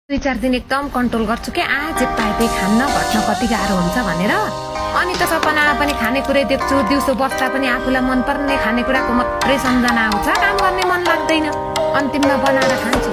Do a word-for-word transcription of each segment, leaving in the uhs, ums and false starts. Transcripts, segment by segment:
दुई चार दिन एकदम कन्ट्रोल गर्छु के आ जे पाए त्यही खान्न घट्न कति गाह्रो हुन्छ भनेर। अनि त सपना पनि खानेकुरै देख्छु, दिउँसो बस्दा पनि आफूलाई मनपर्ने खानेकुराको मात्रै सम्झना आउँछ, काम गर्ने मन लाग्दैन। अन्तिममा बनाएर खान्छु।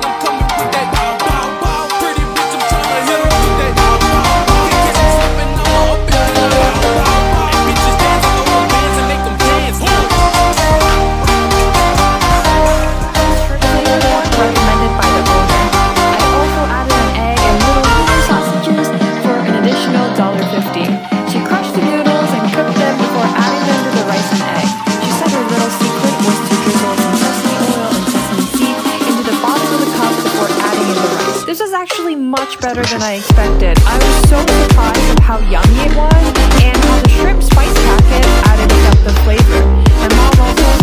This was actually much better than I expected. I was so surprised of how yummy it was and how the shrimp spice packet added up the flavor. And Mom also